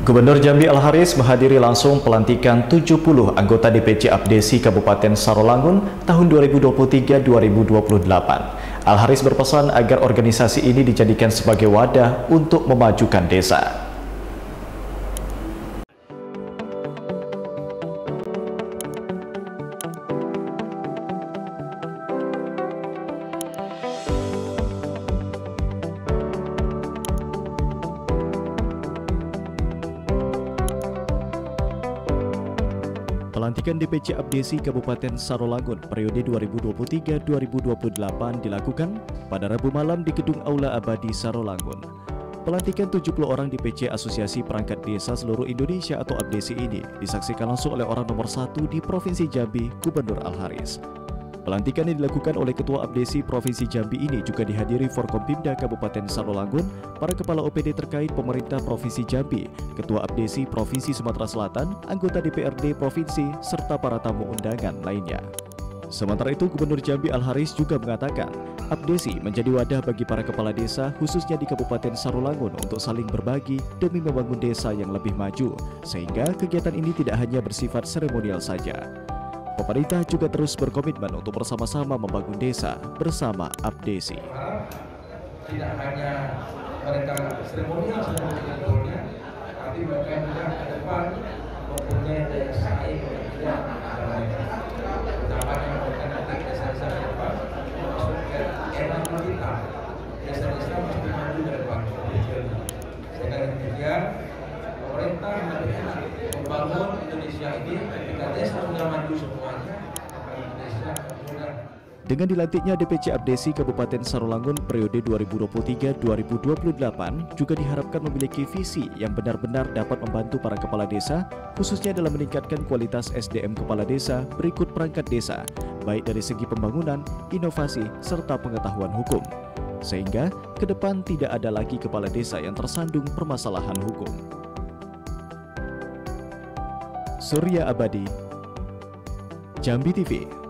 Gubernur Jambi Al-Haris menghadiri langsung pelantikan 70 anggota DPC Abdesi Kabupaten Sarolangun tahun 2023-2028. Al-Haris berpesan agar organisasi ini dijadikan sebagai wadah untuk memajukan desa. Pelantikan DPC Abdesi Kabupaten Sarolangun periode 2023-2028 dilakukan pada Rabu malam di Gedung Aula Abadi Sarolangun. Pelantikan 70 orang DPC Asosiasi Perangkat Desa Seluruh Indonesia atau Abdesi ini disaksikan langsung oleh orang nomor 1 di Provinsi Jambi, Gubernur Al-Haris. Pelantikan yang dilakukan oleh Ketua Abdesi Provinsi Jambi ini juga dihadiri Forkompimda Kabupaten Sarolangun, para kepala OPD terkait pemerintah Provinsi Jambi, Ketua Abdesi Provinsi Sumatera Selatan, anggota DPRD Provinsi, serta para tamu undangan lainnya. Sementara itu, Gubernur Jambi Al-Haris juga mengatakan, Abdesi menjadi wadah bagi para kepala desa khususnya di Kabupaten Sarolangun untuk saling berbagi demi membangun desa yang lebih maju, sehingga kegiatan ini tidak hanya bersifat seremonial saja. Pemerintah juga terus berkomitmen untuk bersama-sama membangun desa bersama Abdesi. Tidak hanya mereka seremonial sudah menjadi tapi mereka juga ke depan mempunyai daya saing yang tidak mereka. Utamanya mereka nanti desa-desa ke depan masuk ke era kita. Desa-desa mesti maju ke depan. Dengan demikian, pemerintah membangun Indonesia ini ketika desa sudah maju semuanya, Indonesia mudah. Dengan dilantiknya DPC Abdesi Kabupaten Sarolangun periode 2023-2028 juga diharapkan memiliki visi yang benar-benar dapat membantu para kepala desa, khususnya dalam meningkatkan kualitas SDM kepala desa berikut perangkat desa, baik dari segi pembangunan, inovasi, serta pengetahuan hukum. Sehingga ke depan tidak ada lagi kepala desa yang tersandung permasalahan hukum. Surya Abadi, Jambi TV.